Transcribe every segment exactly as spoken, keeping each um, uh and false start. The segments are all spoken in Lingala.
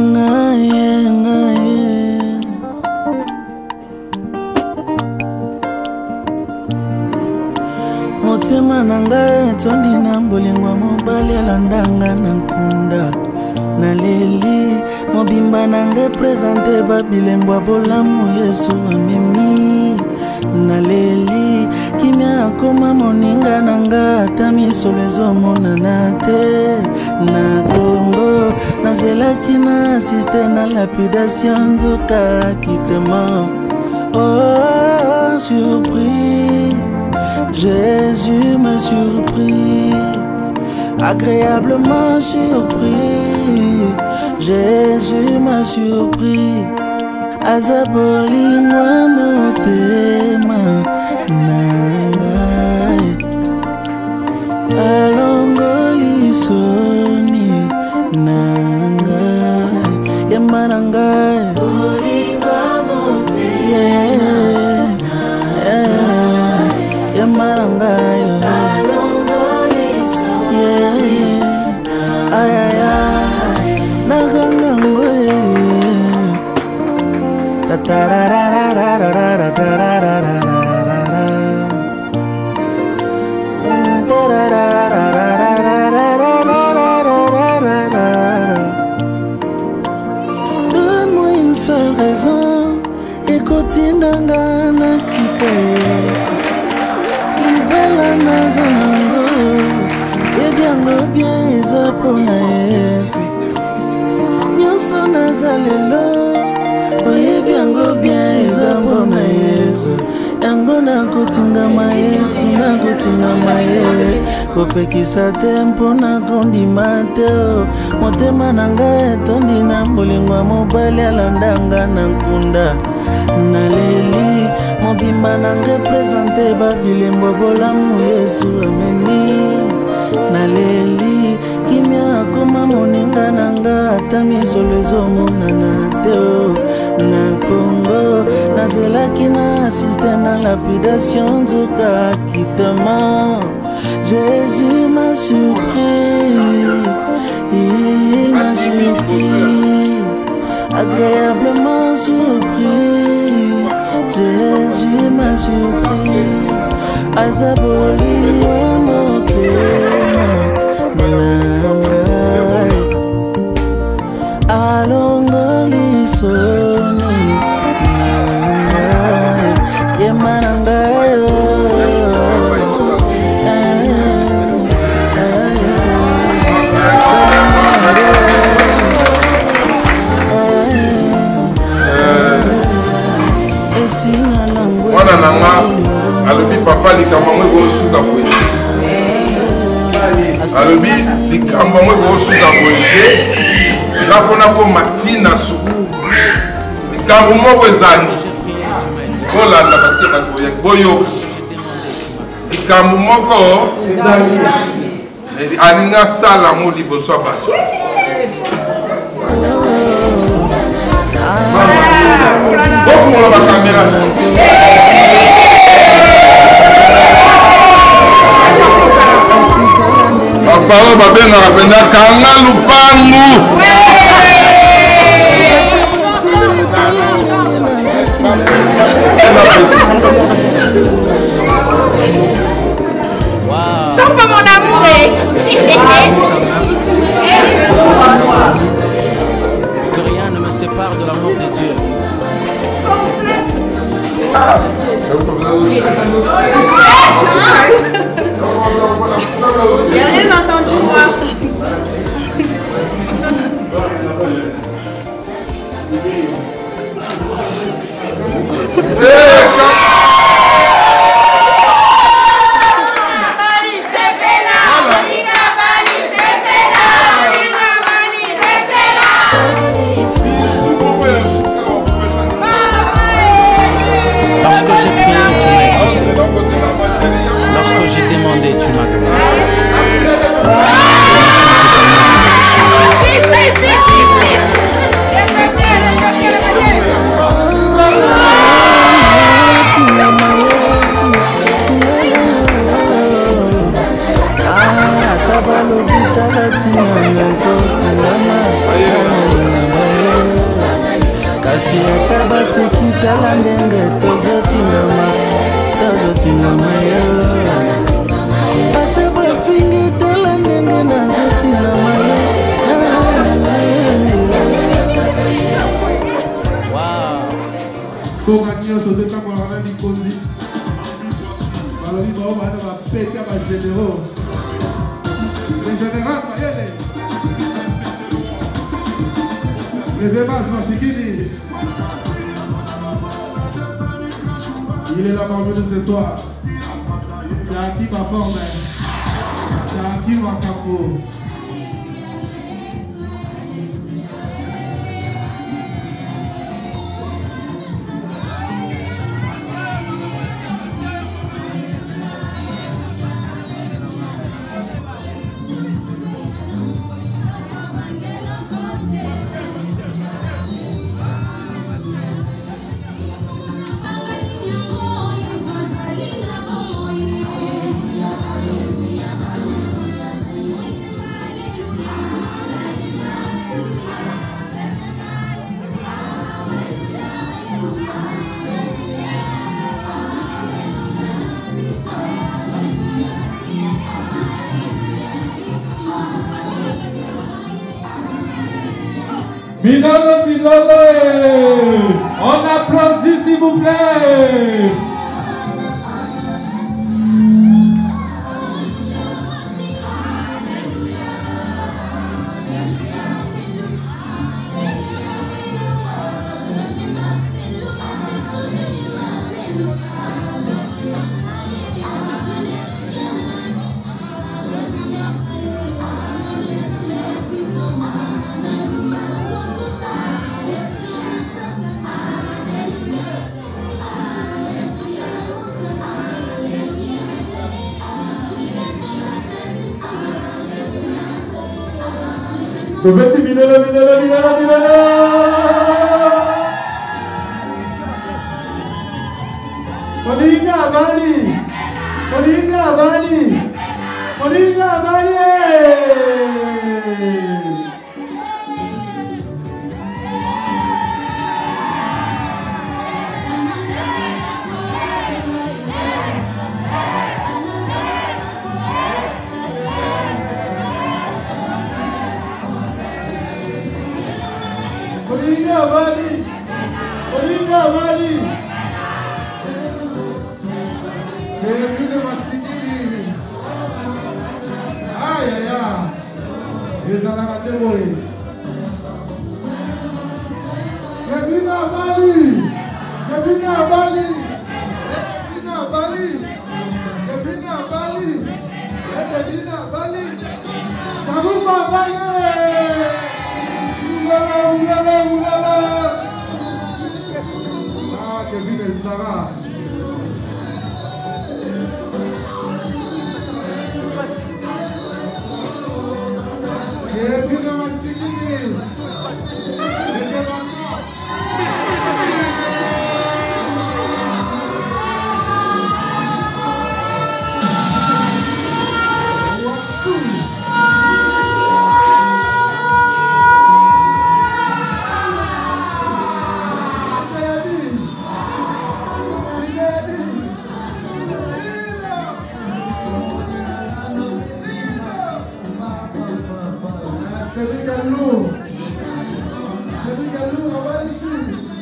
ngaye ngaye motema na ngai tondi na mbolingwa mobali alandanga na nkunda na leli mobimba na ngai prezante babilembwa bolamu Yesu amemi na leli kimia akoma moninga na ngai ata misolo ezomonana te na Kongo nazelaki na asiste na lapidation nzoka kitema. Oh surpris, Jésus me surpris, agréablement surpris. Jésus m'a surpris, azaboli moi motema nangai, alongoli soni nangai, yema nangai, yema nangai, ay ay ay, nagangango ta ta ra ra ra ra ra ra ra ra ra ra ra. Donne-moi une seule raison et continue na tika Yesu libala nazango ebiango bien eza pona Yesu nyonso nazalelo oyebi yango bien eza pona Yesu yango nakotingama Yesu nakotingama ye kopekisa te mpona kondima te motema na ngai etondi na molingwa mobali alandanga na nkunda na leli mobimba na ngai prezante babilembwa bolamu Yesu amemi na leli kimia akoma moninga na ngai ata misolo ezomonana te na Kongo nazelaki na asiste na lapidation nzoka kitema. Jésus m'a surpris, il m'a surpris, agréablement surpris. Jésus m'a surpris, azaboli moi motema nangai, alongoli soni nangai, yema nangai wana nanga alobi papa likambo mwe kosuka boye alobi likambo mwe kosuka boye nafona ko matina su likambo moko ezali kolanda parce que bato ya boyo likambo moko ezali alinga sala mo liboso bato bofumola bakamera baparo babengaka mpenza kanga lupangu Chante mon amour. Que rien ne me sépare de l'amour de Dieu. J'ai rien entendu moi. Lorsque j'ai prié, tu m'as exaucé. Lorsque j'ai demandé, tu m'as donné. basi ata basekitala ndenge tozotingama tozotingama yo ata bafingi tala ndenge nazotingama yo. Kokanyo sote kama wana nikondi balobi bao bana bapeta bagénéraux le général mayele levez base masikini. Il est là parmi nous ce soir. C'est à qui ma forme, c'est à qui ma capot. Minole, Minole, on applaudit s'il vous plaît. Le petit Minole, Minole, Minole, Minole. Moninga Bali, Moninga Bali, Moninga Bali. Moninga Bali, Moninga Bali. C'est le but de Mastikini. Aïe aïe aïe. Et dans la catégorie. Kevin Bali, Kevin Bali, Kevin Bali, Kevin Bali, Kevin Bali. Kabouma Bali. Oulala, oulala, oulala. Ah, Kevin et Sarah. Kevin et Mastikini. Kevin Galou, Kevin Galou, on va ici.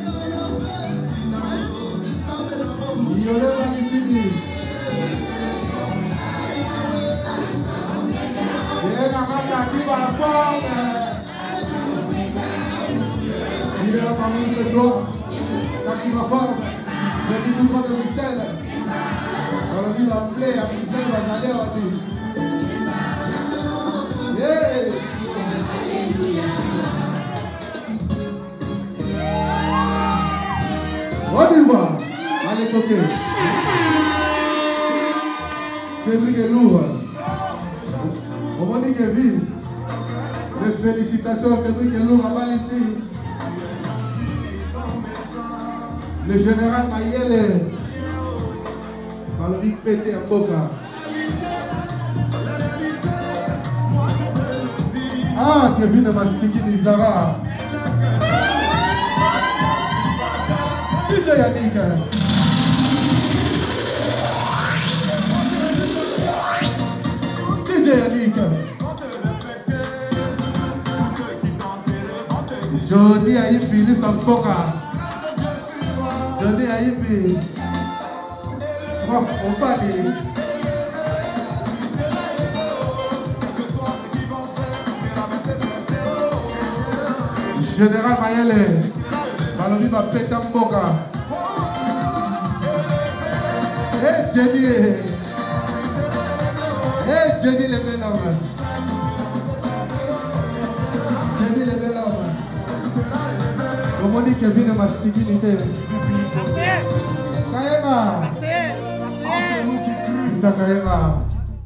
Yolé Magitini. Bien, Namaka qui va prendre. Il est là parmi nous ce soir. Qui va prendre. J'ai dit tout contre Michel. On a vu l'appeler à Michel Bazadé, on dit. Yeah! On y va. Allez, côté. Cédric est lourd. On va dire que vive. Les félicitations, Cédric est lourd à Bali ici. Le général Mayele. Par le big pété à Boca. Ah, Kevin et Mastikini Zara. D J Yannick. D J Yannick. Johnny Aïbi, lui Sampoka. Johnny Aïbi. On va aller. Général Mayele. Balobi va péter un boca. Eh Jenny. Eh Jenny le bel homme. Jenny le bel homme. Comment dit Kevin ma sécurité? Kaema. Isa Kaema.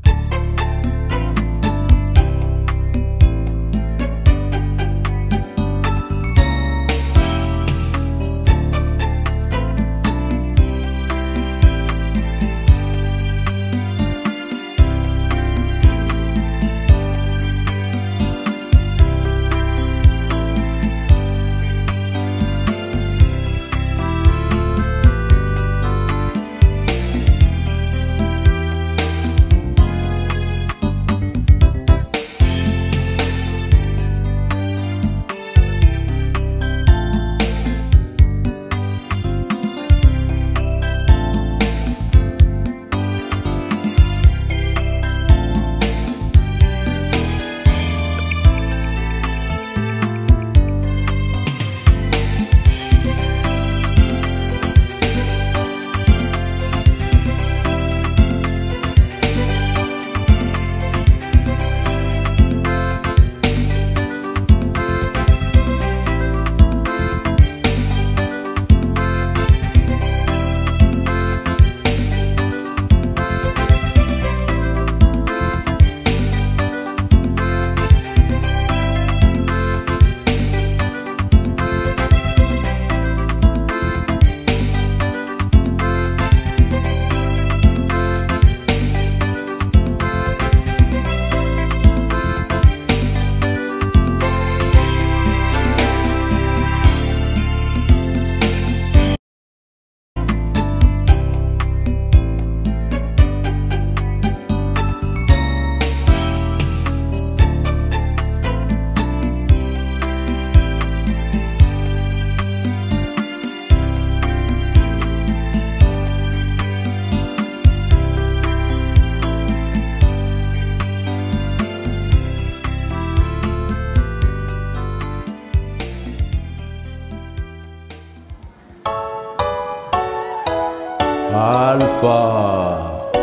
Alpha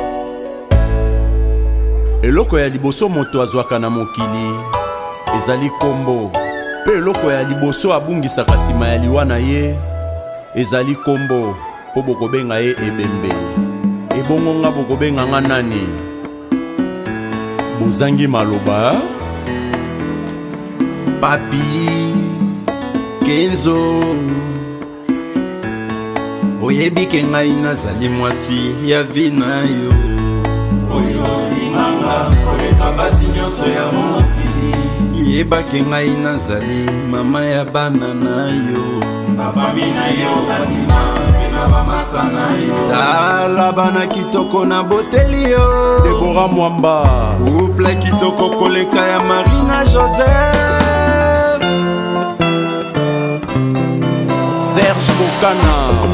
eloko ya liboso moto azwaka na mokili ezali kombo pe eloko ya liboso abungisaka nsima ya liwa na ye ezali kombo po bokobenga ye ebembe ebongo nga bokobenga nga nani bozangi maloba papi Kenzo oyebi ke ngai nazali mwasi ya vi na yo oyo inganga koleka basi nyonso ya mokili yeba ke ngai nazali mama ya bana na yo bafami na yo bandima mpe na bamasa na yo tala bana kitoko na boteli yo Debora Mwamba couple kitoko koleka ya Marina Joseph Serge Bokana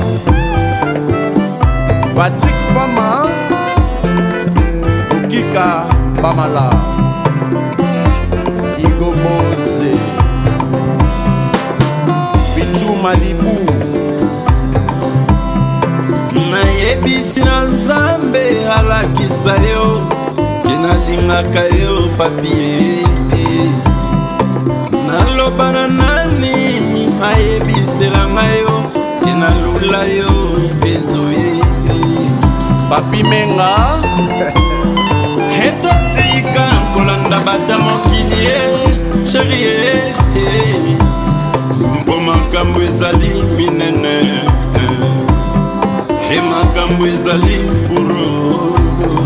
Patrick Fama Okika Bamala Igo Mose Bichu Malibu nayebisi na Nzambe alakisa yo kenalingaka yo papie naloba na nani ayebiselanga yo kenalula yo bezoye papi menga etotika kolanda bata mokili sherie mpo makambo ezali minene e makambo ezali buro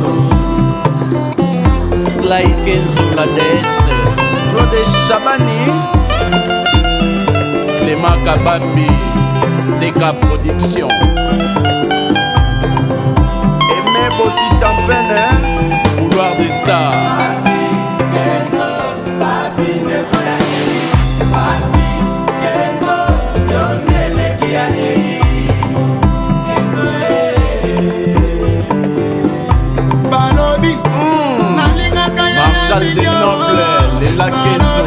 Sly Kenzo Ladese Claude Chabani Clément Kabambi Sega Production. Aimé Bossi Tampene, Couloir des stars. Marshal des Nobles, les Lakezo.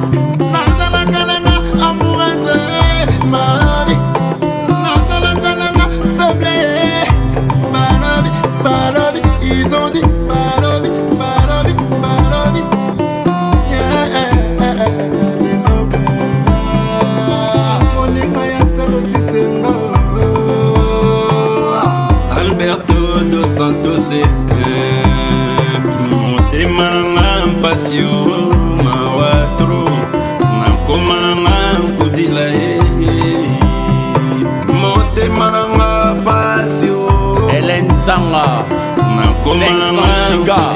Ils ont dit Balobi, Balobi, Balobi. Alberto dos Santos, motema nanga mpasio mawatro nakoma nanga nkudila motema nanga pasio Hélène Tsanga, cinq cents gigas.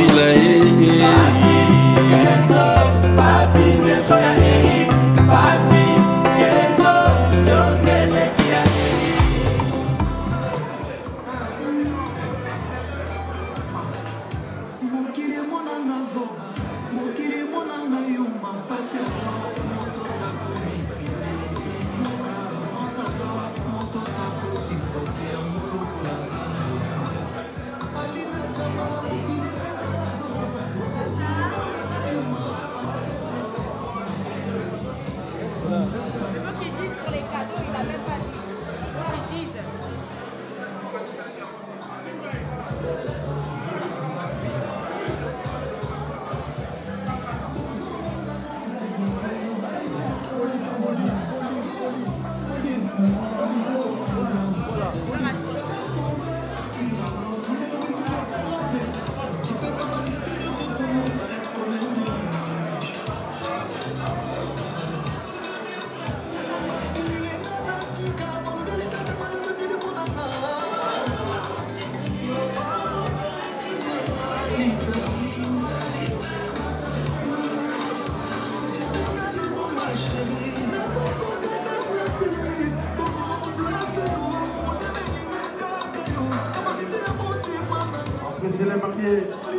C'est les mariés.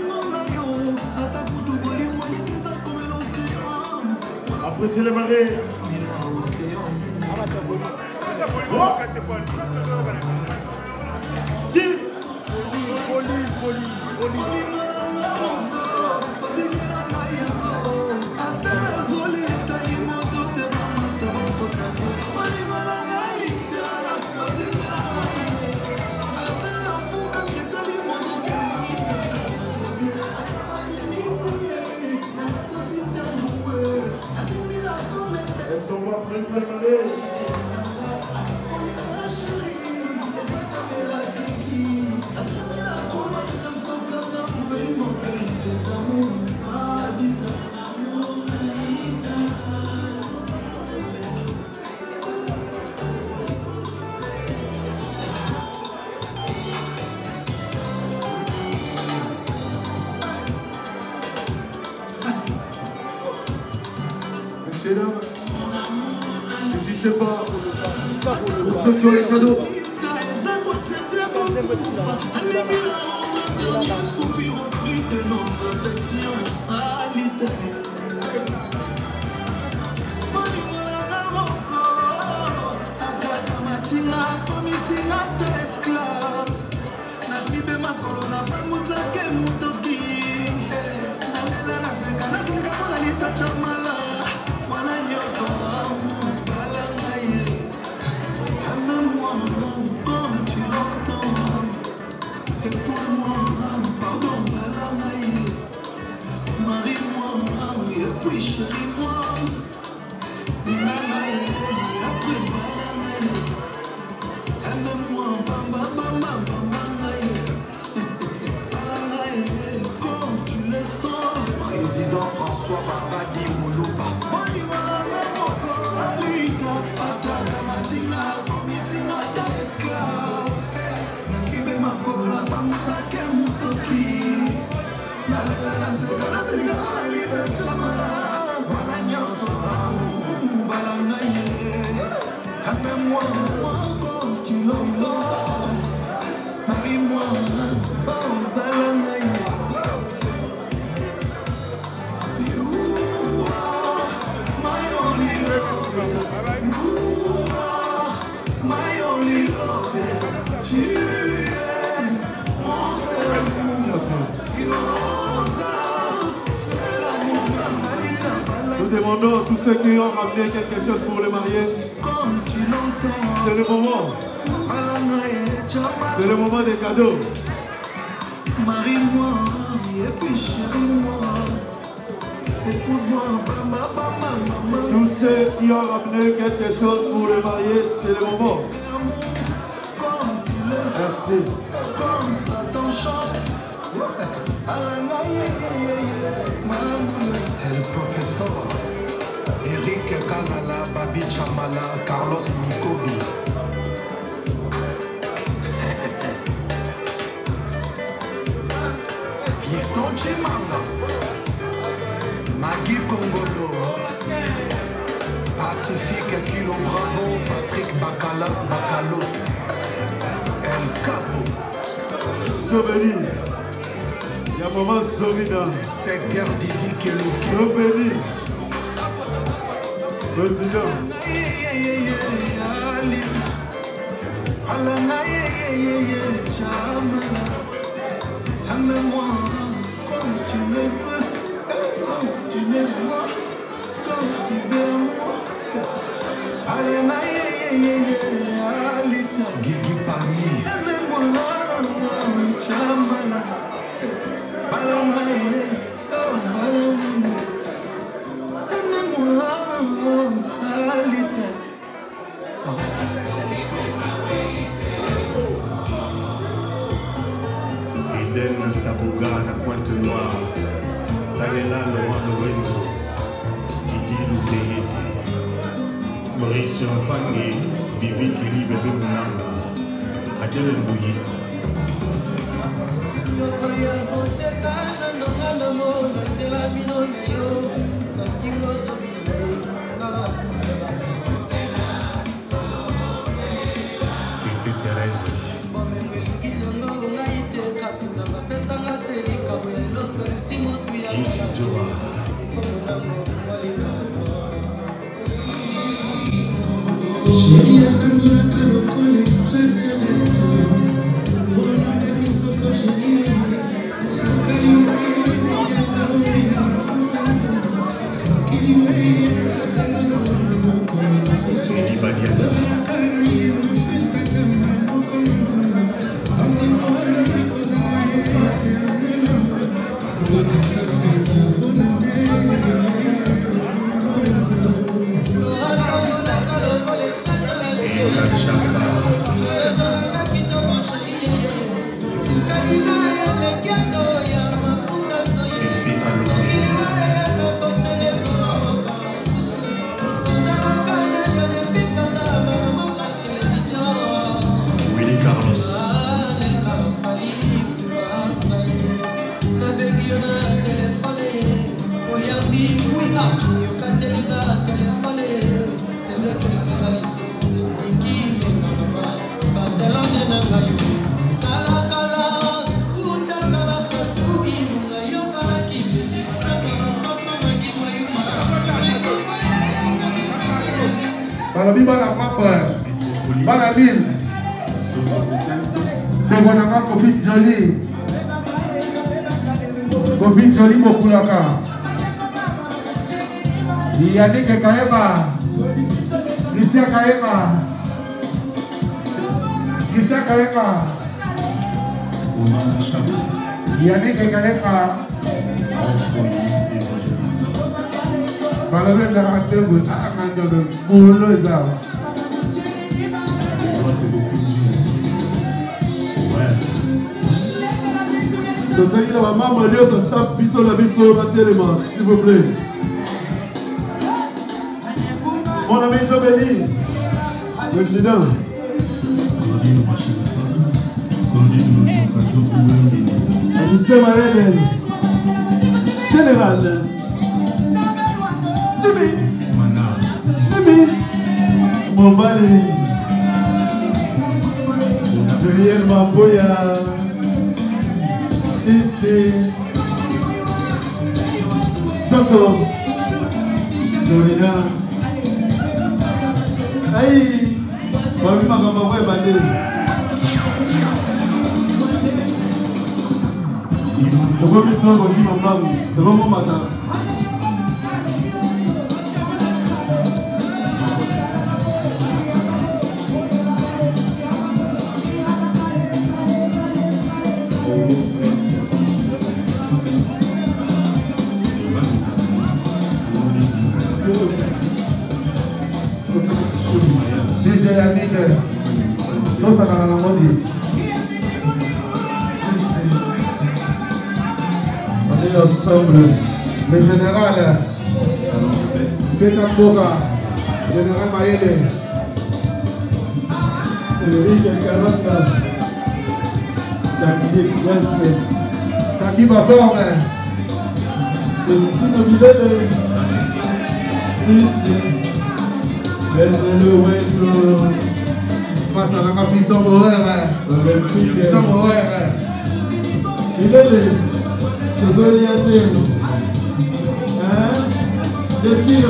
Après c'est les mariés. Est-ce qu'on va prendre le marié? Mesdames, n'hésitez pas pour ceux qui ont les cadeaux. Président François Babadi Moulouba. Moi, moi, longtemps. Marie-moi, oh, Balanaï. You are my only love. You are my only love. Tu es mon seul amour. C'est l'amour. Nous demandons à tous ceux qui ont ramené quelque chose pour les mariés. Comme tu l'entends. C'est le moment. C'est le moment des cadeaux. Marie-moi, et puis chérie-moi. Épouse-moi, maman, maman, maman. Tous ceux qui ont ramené quelque chose pour les mariés, c'est le moment. Comme tu le sais, Merci. comme ça t'enchante. El professeur Eric Kanala, Babi Chamala, Carlos Mikobi. Fiston Chimanga, Magui Congolo, Pacifique Kilo Bravo, Patrick Bacala, Bacalos, El Capo. Joveni. Il y a un moment Zorina. Inspecteur Didi Kelouki. Joveni. Président. Aime-moi comme tu me veux, comme tu me vois, comme tu veux moi. Alena Alita Gigi Parmi. Aime-moi, Chamala. Balana, oh Balana. Aime-moi, Alita. Eden Sabuga na Pointe-Noire, Talela Laurent Lorenzo, Didi Loubeyete, Maurice Mpange, Vivi Kili Bébé Mounanga, Adèle Mbouyi. Tete Thérèse. Ici Joa. Balobi bana papa, bana mille. Tobonanga Covid Joli. Covid Joli Mokulaka. Yannick Kaema. Lisa Kaema. Lisa Kaema. Yannick Kaema. Balobi bana tebo akando bulo zao. Donc, ça y est, la maman, Dieu, ça staff, biso la biso, la téléma, s'il vous plaît. Mon ami Joveni, président. Anissé Maël, général. Jimmy, Jimmy, mon mari. Juliette Mamboya. Ici. Soso. Dorina. Aïe. Mami Makamba Boy Bandé. Le premier soir, on dit ma femme. Le bon matin. Tout ça dans la musique. On est ensemble. Le général Betamboka, général Maïle, Eric Carota, Taxi Express, Taki Baforme, Destino Milele, Sissi, Bernelo Wetro. Passa la capitão Moreira, capitão Moreira. Milele, os orienteiros. Destino.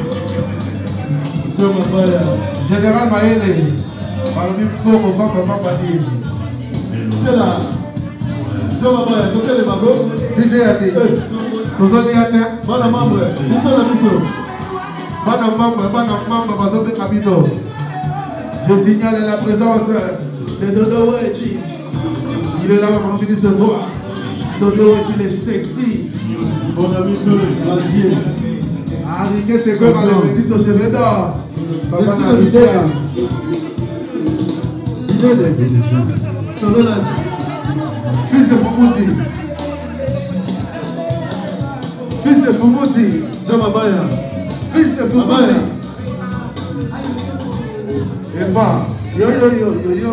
Général Maïle, para mim pouco, vamos para Paris. C'est là. Je vais voir, docteur de Mago. D J A D. Os orienteiros. Bana membre. Isso na misso. Bana membre, bana membre, mas eu tenho capitão. Je signale la présence de Dodo Wechi. Il est là pour nous ce soir. Dodo Wechi, il est sexy. Bon ami, tout le brasier. Arrivé, c'est comme à l'église au chevet d'or. Papa n'a l'idée. L'idée de Solonat. Fils de Fumouti. Fils de Fumouti. Jamabaya. Fils de Fumouti. Et pas, yo yo yo yo yo.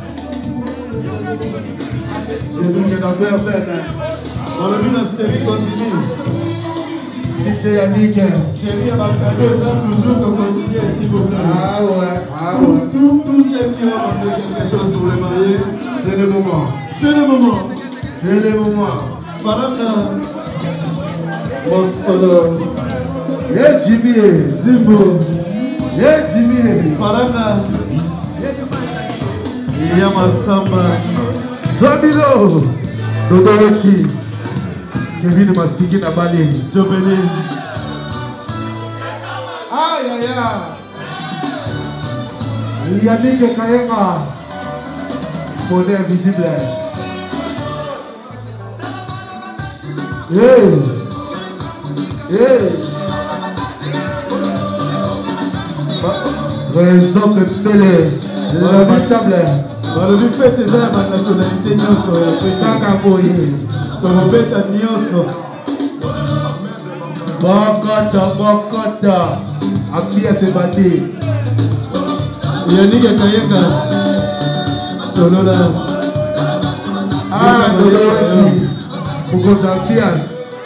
C'est lui qui est dans le verre vert. Dans le but, la série continue. D J Yannick. Série à Balkano, ça toujours qu'on continue, s'il vous plaît. Ah ouais, ah ouais. Tous ceux qui ont demandé quelque chose pour les marier, c'est le moment. C'est le moment. C'est le moment. Madame la. Mon solo. Yeah, Jimmy. Zimbo. Yeah, Jimmy. Madame la. Yama Samba. Zabilo. Dodo Wechi. Kevin Masiki Nabali. Jobeli. Aïe aïe aïe. Yannick Kayenga. Monnaie invisible. Hey. Hey. Raison de Pélé. L'invitable. Dans le buffet, c'est ça la nationalité Nyonso. Kakaboye. Torobeta Nyonso. Bokota, Bokota. Apia Sebati. Yannick Kayenga. Solola. Ah, Dodo Wechi. Bokota Pias.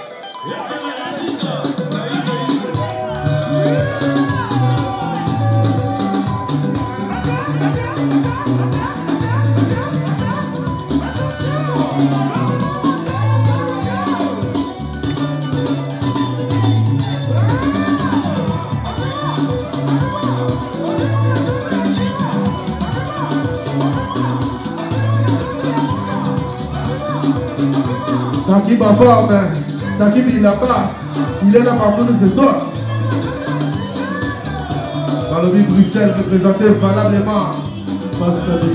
Taki Baforme, Taki il n'a pas, il est là partout ce soir. Dans le but Bruxelles, représenté valablement. Pascal de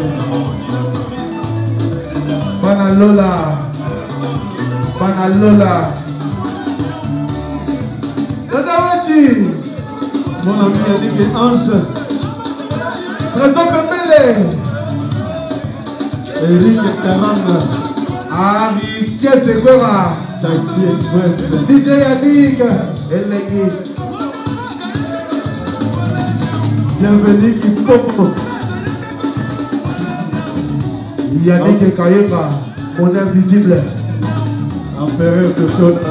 Banalola, Banalola. Dodo Wechi. Mon ami a dit que Ange. Trésor Pembele. Eric Karanga. Ah, Mickey Segura. Taxi Express. D J Yannick. Elegi. Bienvenue Kipopo. Yannick Kayenga. Mon invisible. Empereur de Shona.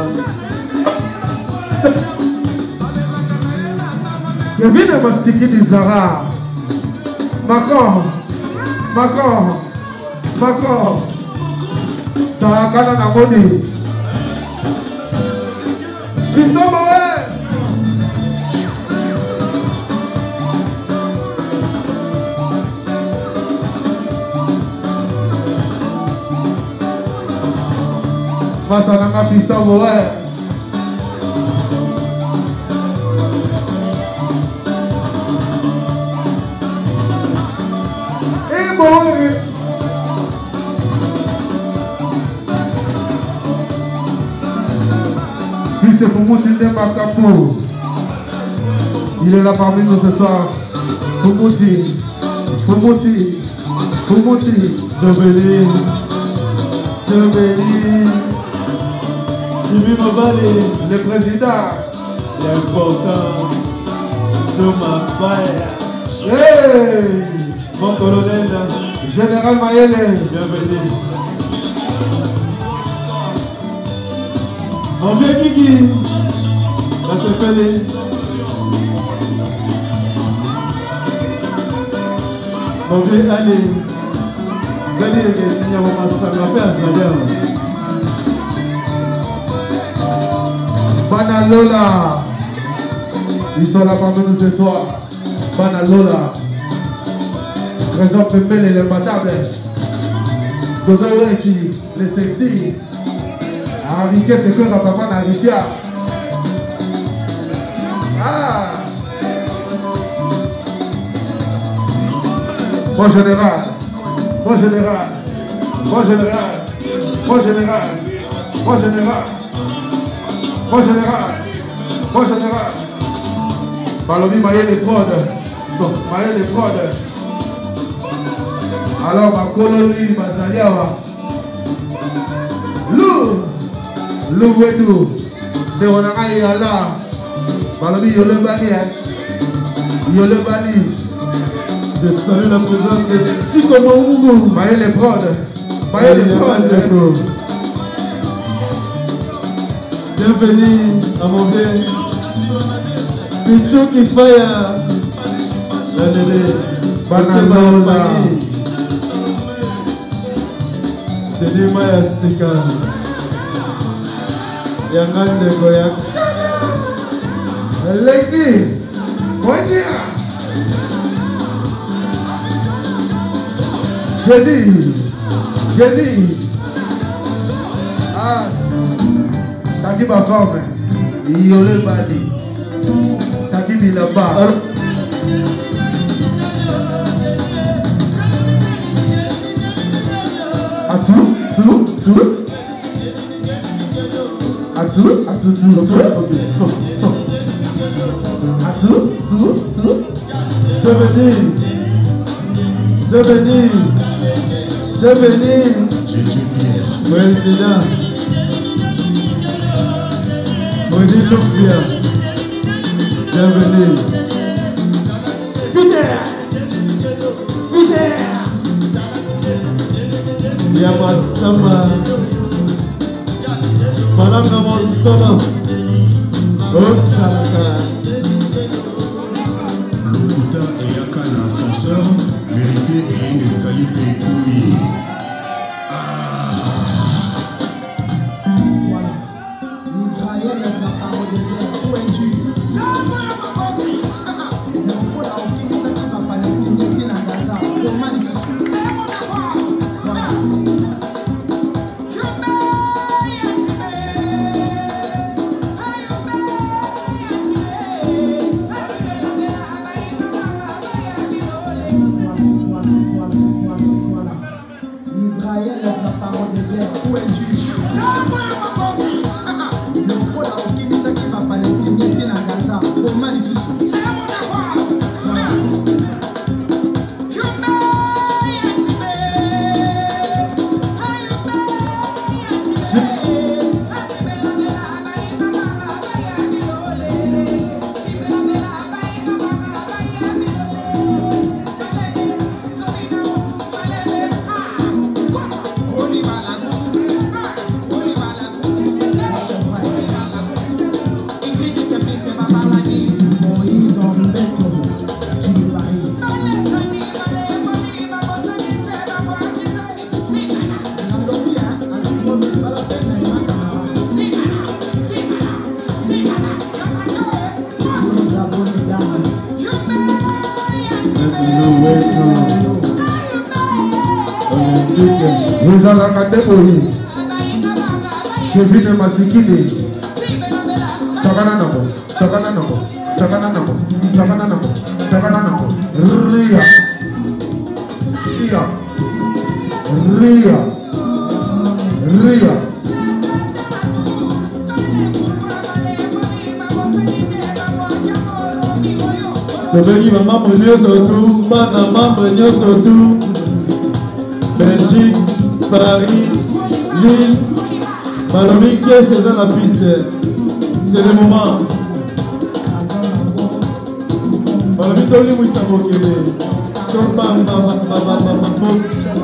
Kevin Masiki Nizara. Macron. Macron, Macron, Tarakana Namoni, Christophe Moret, Matananga Christophe Moret, et Moret. C'est Foumouti Ndembakapo. Il est là parmi nous ce soir. Foumouti, Foumouti, Foumouti. Je bénis, je bénis. Jimmy Mobali, le président. L'important de ma faille. Hey! Mon colonel, général Mayele. Bienvenue. Mon vieux Kiki, ça se fait. Mon vieux Ali, venez les gars, on va s'en faire à Banalola, ils sont là parmi nous ce soir. Banalola, Trésor Pépé et les Batables, Gozoé qui les sexy. Ariké, c'est que notre papa n'a réussi à. Ah! Bon général, bon général, bon général, bon général, bon général, bon général, bon général. Balobi Maïe les prods, Maïe les prods. Alors ma colonie, ma Zaliawa. Lou! Louvetou, c'est on a aïe là. Balobi Yolebani, Yolebani. Je salue la présence de Sikono Ougou. Maïe les prods, Maïe les prods. Bienvenue à mon bien. Pichou qui faille. La Nélé, Banalola. C'est du Maya Sika. Yangan de Goyak. Lady, Konya. Jadi, Jadi. Ah, Taki Bakome. Yole Badi. Taki Bilaba. Atu, tu, tu. Atu, atu, tu, tu, ok, so, so. Atu, tu, tu. Je bénis, je bénis, je bénis. Président, Président Louvia, bienvenue. Peter, Peter. Yamasama. Madame Namasama, Osaka. Lokuta et Yaka l'ascenseur, vérité et un escalier pécunier. Voilà. Israël est à parole de Dieu. Où es-tu? Non, pour la Okini, ça qui va Palestine, il est à Gaza. Comment il se suit? Voilà. Israël est sa parole de guerre. Où es-tu? Le pôle a occupé ce qui va Palestine, il est à Gaza. Comment il se suit? Voilà. ezalaka te boye Kevin Masikini sakana nango sakana nango sakana nango sakana nango sakana nango ria ria ria ria Tobeli maman nyonso tu, bana membre nyonso tu, Belgique, Paris, Lille, balobi que c'est dans la piste, c'est le moment. Balobi toli mwisa mokele, topa mama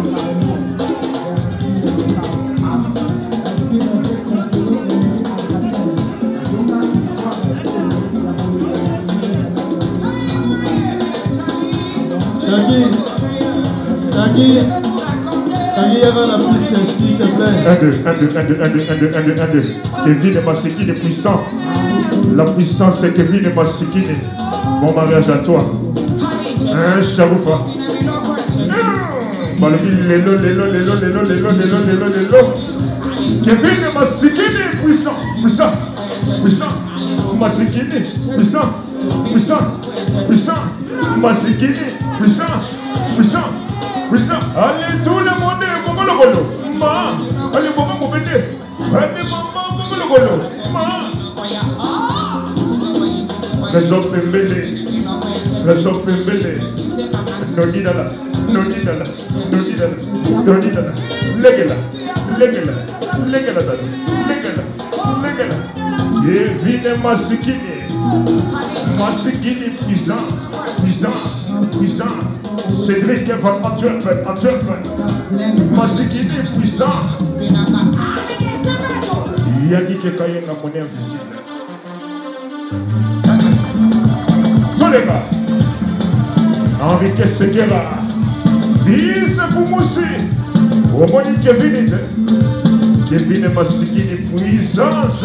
Tanguy, Tanguy, Tanguy avant la piste, s'il te plaît. un, deux, un, deux, un, deux, un, deux, un, deux, un, deux, un, deux. Kevin Masikini est puissant. La puissance c'est Kevin Masikini. Bon mariage à toi. Un charoupa. Balobi lélo, lélo, lélo, lélo, lélo, lélo, lélo, lélo. Kevin Masikini est puissant, puissant, puissant. Masikini, puissant, puissant, puissant. Masikini, puissant, puissant, puissant. Allez, tout le monde, comment le golo? Ma, allez, comment vous mettez? Allez, maman, comment le golo? Ma. Les gens pembélés, les gens pembélés. Noni dalas, noni dalas, noni dalas, noni dalas. Légala, légala, légala, légala, légala. Et vine Masikini, Masikini puissant, puissant, puissant. Cédric va Antwerp, Antwerp. Masikini puissant. Yagi Kekaye n'a monnaie invisible. Tous les gars. Enrique Seguera. Vice Poumoussi. Au moins Kevin. Kevin Masikini puissance.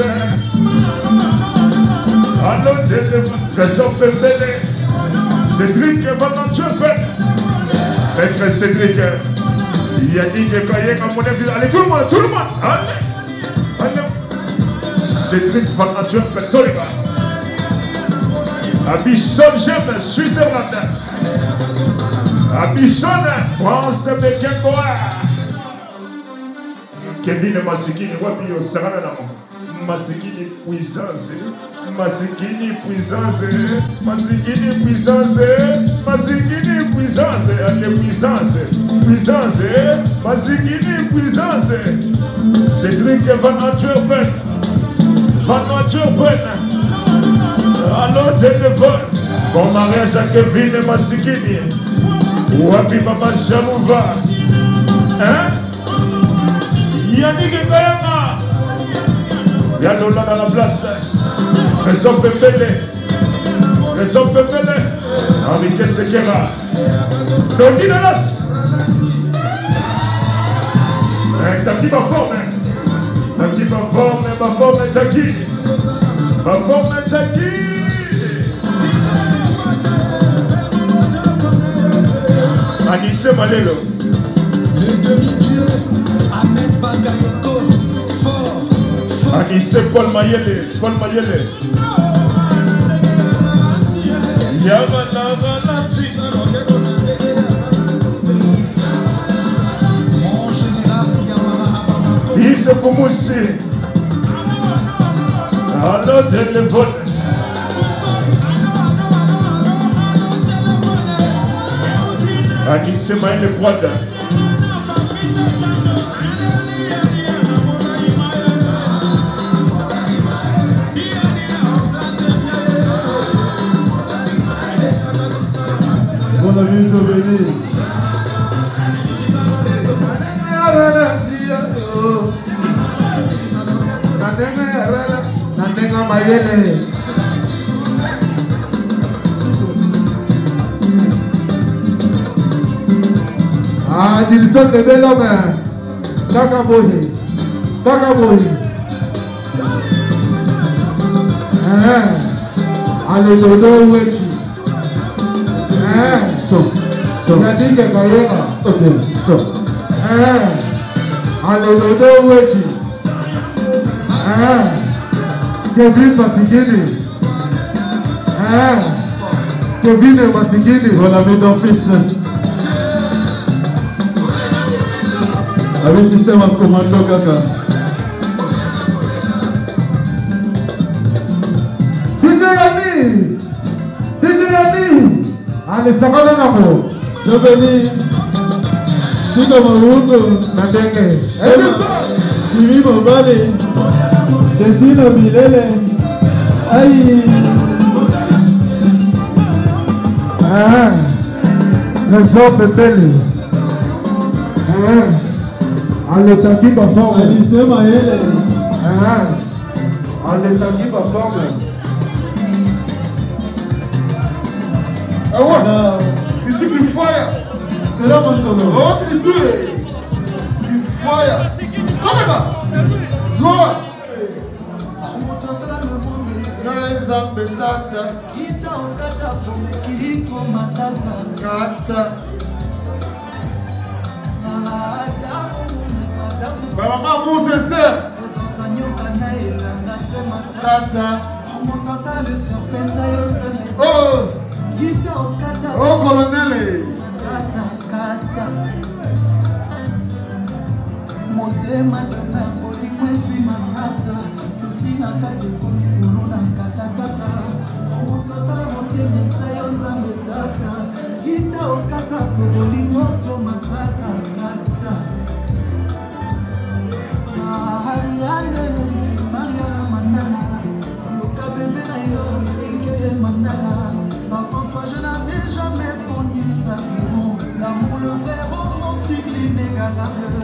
Alors, Trésor Pembele. Cédric va Antwerp. Maître Cédric. Yannick Kekaye n'a monnaie invisible. Allez, tout le monde, tout le monde. Allez. Cédric va Antwerp. Tous les gars. Abishon Gem, Suisse-Irlande. Abishon, France, Bekengoa. Kevin Masikini, Wapio, Saranamo. Masikini puissance. Masikini puissance. Masikini puissance. Masikini puissance. Allez, puissance. Puissance. Masikini puissance. Cédric Van Antwerpen. Van Antwerpen. Allô, téléphone. Bon mariage à Kevin et Masikini. Wapi Mama Jamouva. Hein? Yannick et Kayama. Y'a Lola dans la place. Les hommes Pembele. Les hommes Pembele. Enrique Seguera. Dodi Dalas. T'as qui ma forme? T'as qui ma forme? Ma forme est à qui? Ma forme est à qui? Anissé Malelo. Le demi-dieu, Ahmed Bagayoko, fort. Anissé Paul Mayele, Paul Mayele. Mon général Yamara Abamako. Il se Poumoussi. Allô, téléphone. Anissé Maël Froide. Bon ami, Tobeli. Nandenga Mayele. Ah, Dilson de bel homme. Takabohi. Takabohi. Eh. Allez, Dodo Weki. Eh. So. Yannick Kayena. Ok, so. Ah, Alododo Wechi. Ah, Kevin Masigini. Ah, Kevin Masigini. Voilà, mes deux fils. Avec système en commando, kaka. D J Yanni. D J Yanni. Allez, ça va l'amour. Je venais. Chico Maruto. Nadenge. Jimmy Mobale. Desino Milele. Aïe. Ah, le job est belle. Ah, allez, t'as qui va former. Alice Maëlle. Ah, allez, t'as qui va former. Ah ouais, tu dis qu'il fire. C'est là mon solo. Oh, tu dis qu'il fire. Come on, go. Kata. Baba Moussa Ser. Kata. Oh. Oh, colonel. Motema tana boli mwezi manata susina kati kumikulu na katakata moto sala motema sayo nzambe tata kita okata boli moto makata kata Ariane Maria Mandala yoka bébé na yo eke Mandala avant toi je n'avais jamais connu ça l'amour le vrai romantique l'inégalable.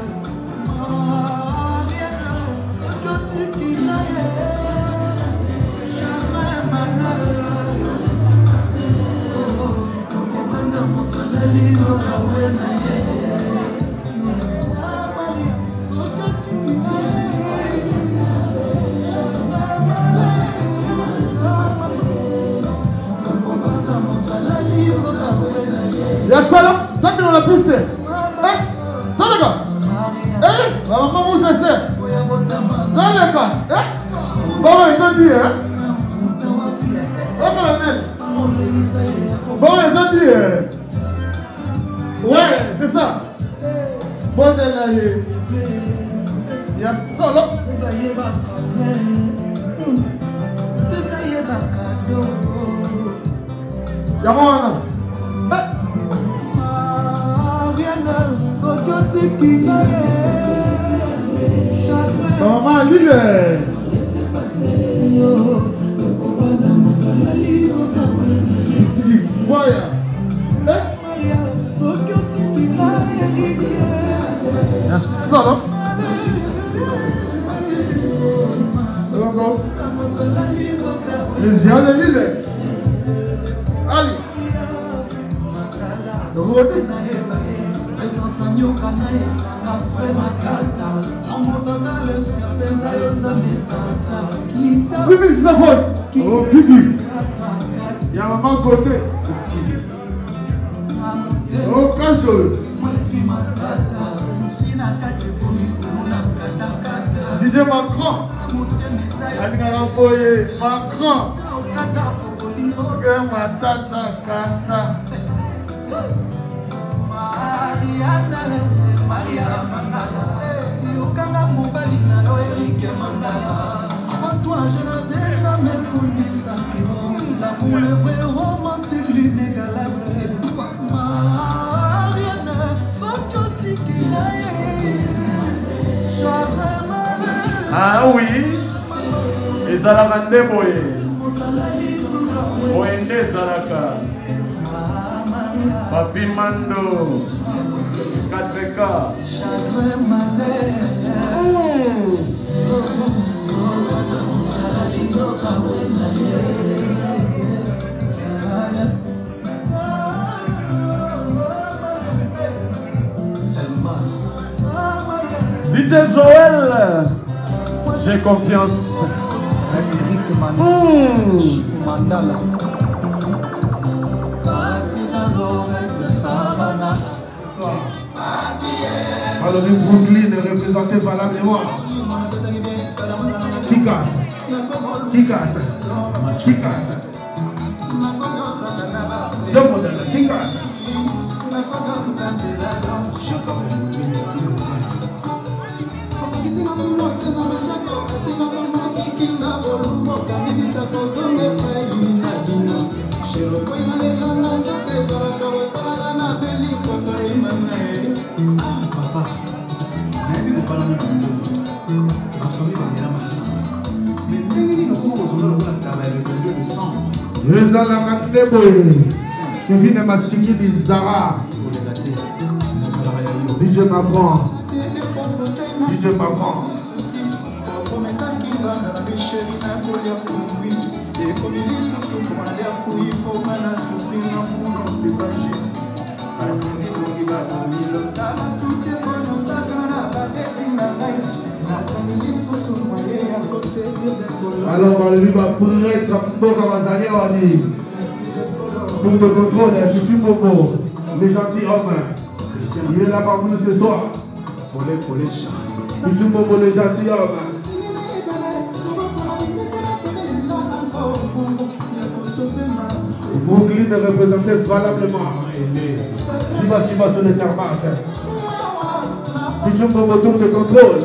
Y'a quoi là? Ça qui est dans la piste. Eh? Ça les gars? Eh? La maman vous essaie. Ça les gars? Eh? Bon, ils ont dit, hein? Oh, la tête. Bon, ils ont dit, hein? Ouais, c'est ça. Bon, elle a eu. Il y a ça là. Y'a moi là. Maman, leader. Voyons. Ça là. J'ai un leader. Allez. Rodé. Oui, mais c'est la faute. Oh, Bibi. Il y a maman côté. Oh, cache-le. D J Macron. Macron. Matata, kata. Maria Mandala, Yokana Mobalina, Eric Mandala. Avant toi, je n'avais jamais connu ça. L'amour, le vrai romantique, l'inégalable. Marianne, sans Koti Ah oui, et Zalamande Boye. Boende Zalaka. Papi Mando. quatre K. D J Joël, j'ai confiance. Eric Mandala. Alors, le Brooklyn est représenté par la mémoire. Qui casse? Qui casse? Qui casse? Deux modèles, qui casse? Papa, nayebi kopala na bafamille bamela masanga me ndenge nini okoma kozonga lokola taba ya le vingt-deux décembre ezalaka te boye kevine masikini zara kolega te nazalaka ya yo dj macron dj macron okometaki nganda na bisheri na kolia fungwi ekomi lisusu komanda ya kui foma na sufri na muno c'est juste asindisongi batomilo tala susi ekonosakana na batesi na ngai nasani lisusu moye ya kosesir de kolo alors balobi bapoudretre mboka bazali wani pour de contrôle ya Fifi Momo les gentilshommes il est là parmi nous ce soir Fifi Momo les gentilshommes. Brooklyn est représenté valablement. Shiba Shiba sur le tarmac. Fifi Momo tour de contrôle.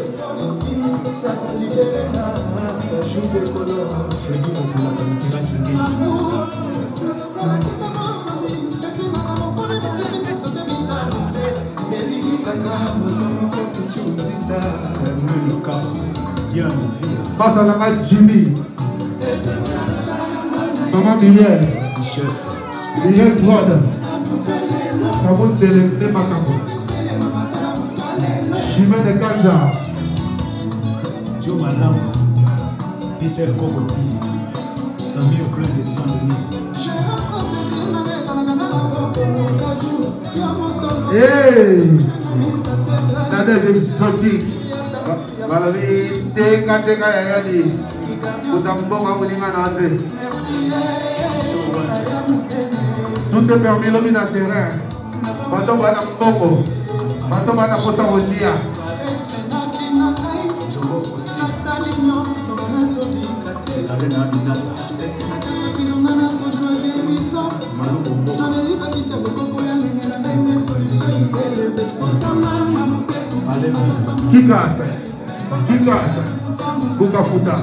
Face à la match Jimmy. Maman Miriel. Miriel Brod. Kabou Télévisé Makambo. Chimène de Kanja. Joe Malam. Peter Kokopi. Samir plein de Saint-Denis. Hey! Nadège exotique. Balobi teka teka ya yadi. Kutambonga muninga na ate. Tout est permis lobi na terrain. Bato bana mbongo. Bato bana kota rodia. Qui casse? Qui casse? Bukafuta.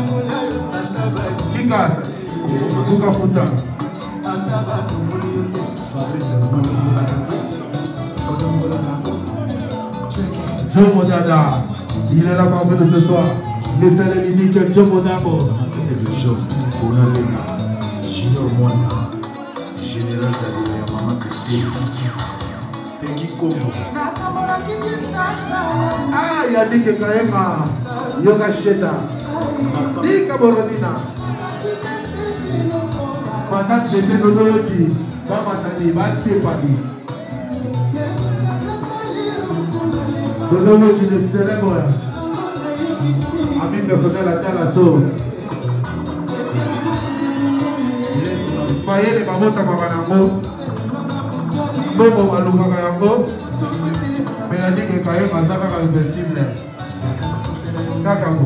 Qui casse? Bukafuta. Joe Modada, il est là parmi nous ce soir. Les seul et l'unique Joe Modabo. Junior Mwanda, Général Dadé, Maman Christine, Peggy Kombo. Ah, il a dit que quand même, Yoga Sheta. Dika Borodina. Madame de Technologie, Bamatani, Batipani. Technologie de célèbre. Ami personnel à terre la sauce. Faye les mamota mamanango. Bobo malungaka yango. Mais il a dit que quand même, Mazaka va le festival. Kakambo.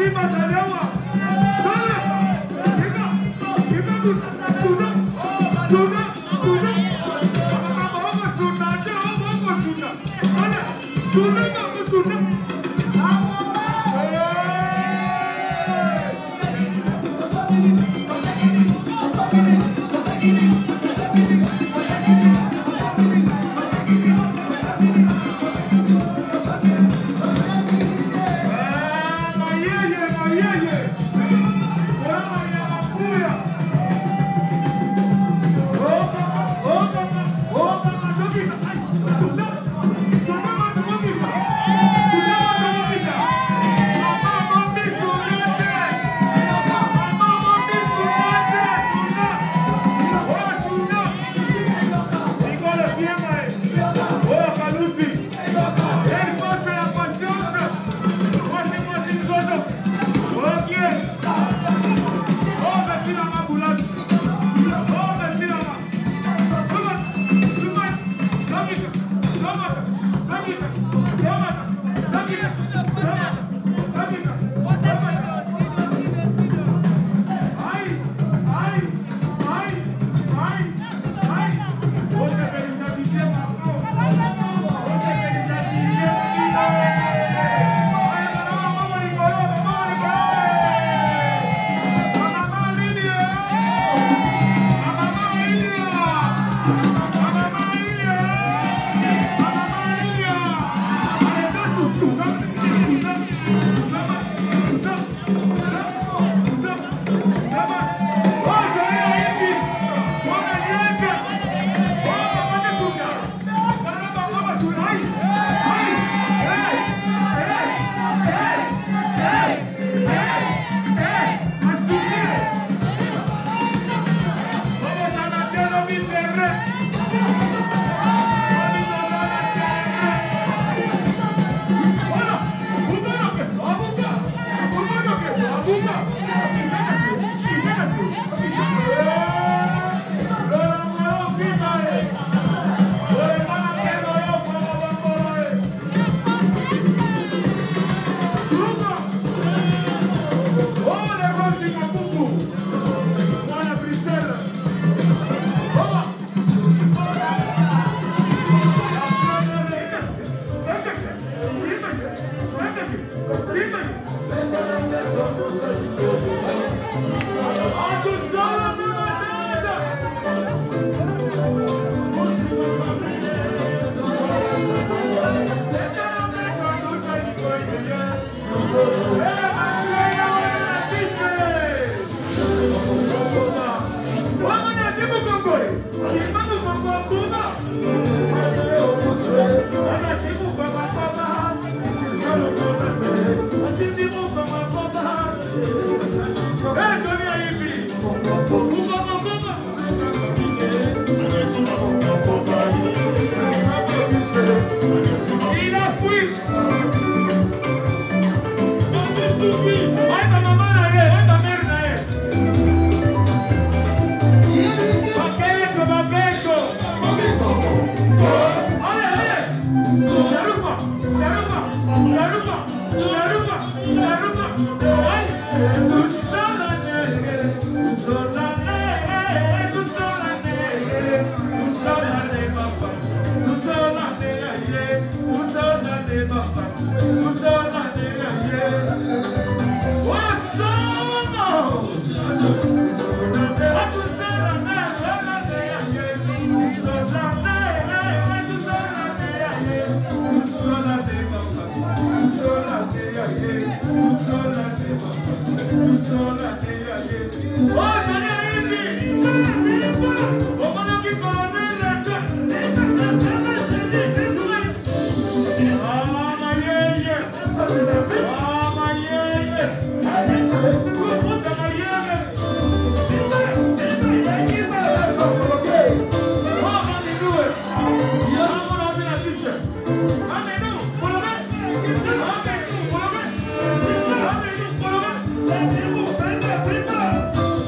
Thank you.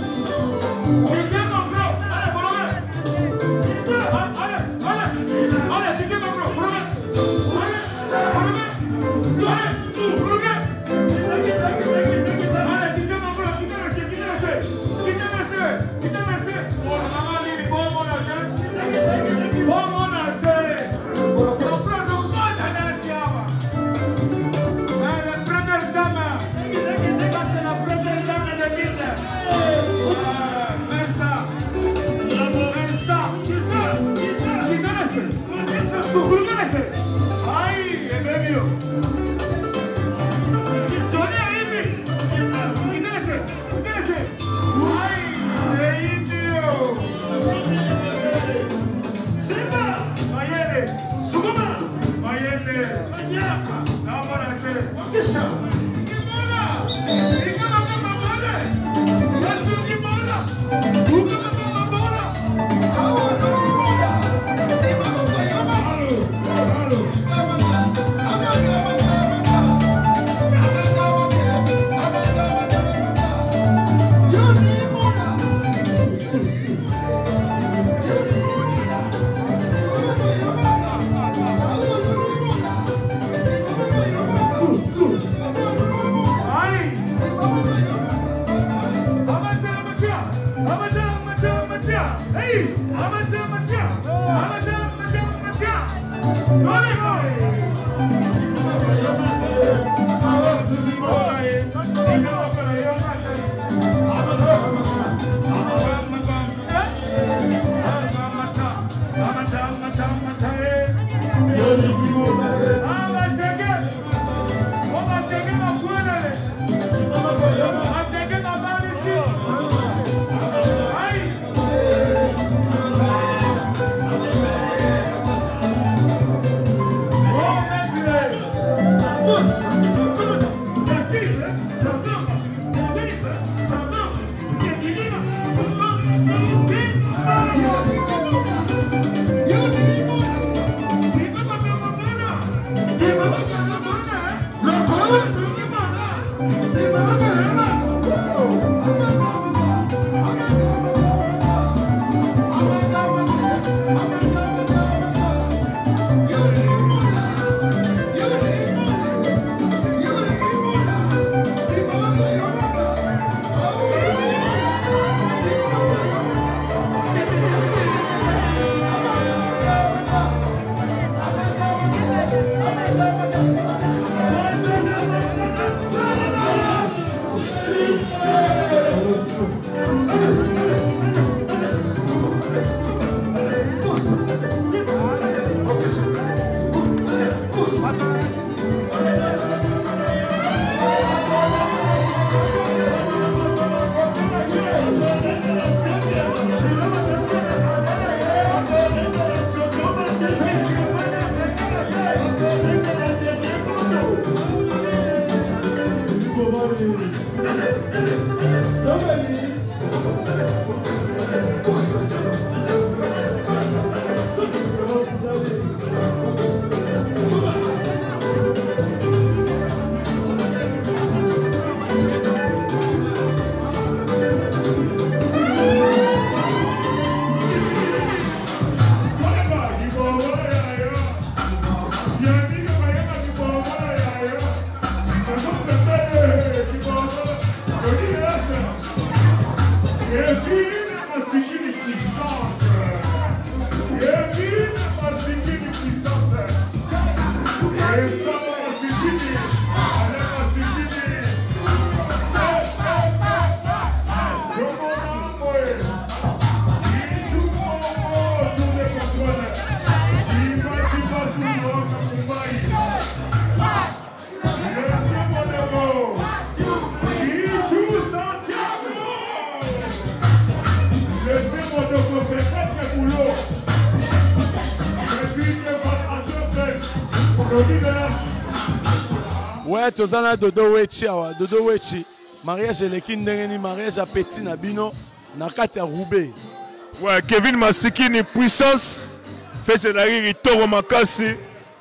Ouais, tozana dodo wechi awa, dodo wechi. Mariage eleki ndenge ni mariage petit na bino na kati ya Roubaix. Ouais, Kevin Masikini puissance fait la riri toro makasi.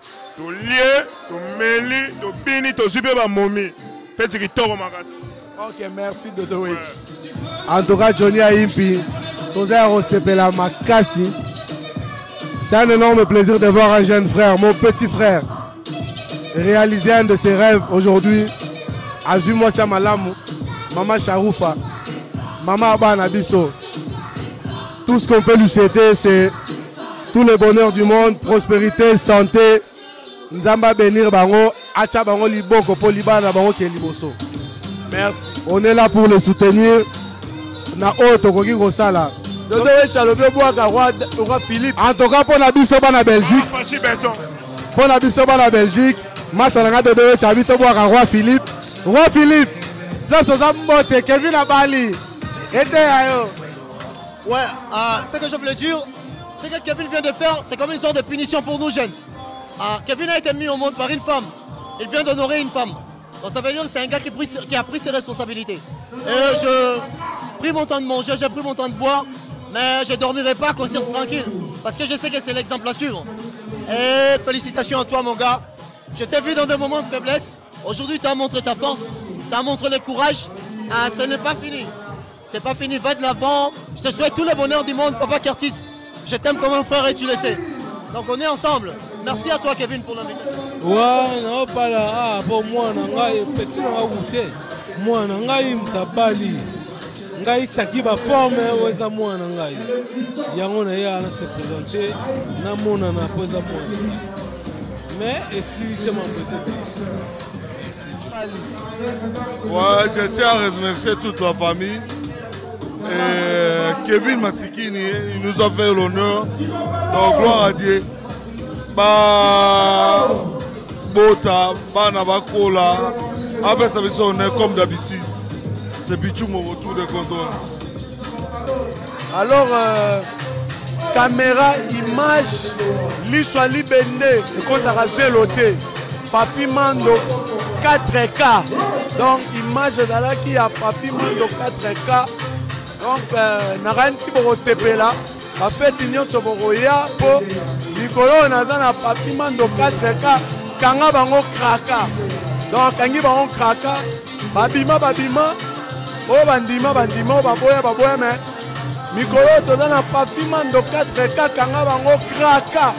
To lié, to meli, to bini, to zube ba momi. Fait ri toro makasi. OK, merci dodo wechi. En tout cas, Johnny Aimpi, toza osepela makasi. C'est un énorme plaisir de voir un jeune frère, mon petit frère, réaliser un de ses rêves aujourd'hui. Azuma Samalamu, Maman Charoufa, Maman Abanabiso. Tout ce qu'on peut lui souhaiter, c'est tout le bonheur du monde, prospérité, santé. Nzamba bénir bango, acha bango liboko po libana bango ke liboso. Merci. On est là pour le soutenir. Na auto koki kosala. Dodo wechi alobi boaka roi Philippe. En tout cas pour la biso bana Belgique. Pour la biso bana Belgique, Masalanga Dodo wechi habite boaka roi Philippe. Roi Philippe. Là soza mbote Kevin Abali. Ete ayo. Ouais, euh, ce que je voulais dire, ce que Kevin vient de faire, c'est comme une sorte de punition pour nous jeunes. Euh, Kevin a été mis au monde par une femme. Il vient d'honorer une femme. Donc ça veut dire que c'est un gars qui, pris, qui a pris ses responsabilités. Et je pris mon temps de manger, j'ai pris mon temps de boire, mais je ne dormirai pas conscience tranquille. Parce que je sais que c'est l'exemple à suivre. Et félicitations à toi mon gars. Je t'ai vu dans des moments de faiblesse. Aujourd'hui tu as montré ta force, tu as montré le courage. Ah, ce n'est pas fini. C'est pas fini, va de l'avant. Je te souhaite tout le bonheur du monde, Papa Curtis. Je t'aime comme un frère et tu le sais. Donc on est ensemble. Merci à toi Kevin pour l'invitation. Ouais, non, pas là. Ah, bon, moi, je petit goûté. Moi, je tabali. Je taki ba forme, ouais, moi, je yango na ya na se présenter, na mona na posa moi. Mais et si tu m'en ouais, je tiens à remercier toute la famille. Et Kevin Masikini, il nous a fait l'honneur. Donc gloire à Dieu. Bah, Bota, Bana Bakola, après ça, on est comme d'habitude. C'est Bichou mon retour de contrôle. Alors, euh, caméra, image, l'histoire libérée, et quand on a zéloté, Pafimando quatre K. Donc, image de là qui a Pafimando quatre K. Donc, on a un petit peu de C P là. En fait, il y a un peu de pour Nicolo, on a un Pafimando quatre K. Kanga bango kraka. Donc, kangi bango kraka. Babima, babima. Oh, bandima, bandima, baboya, baboya, mais. Mikolo, tu as un Pafimando quatre K. Kanga bango kraka.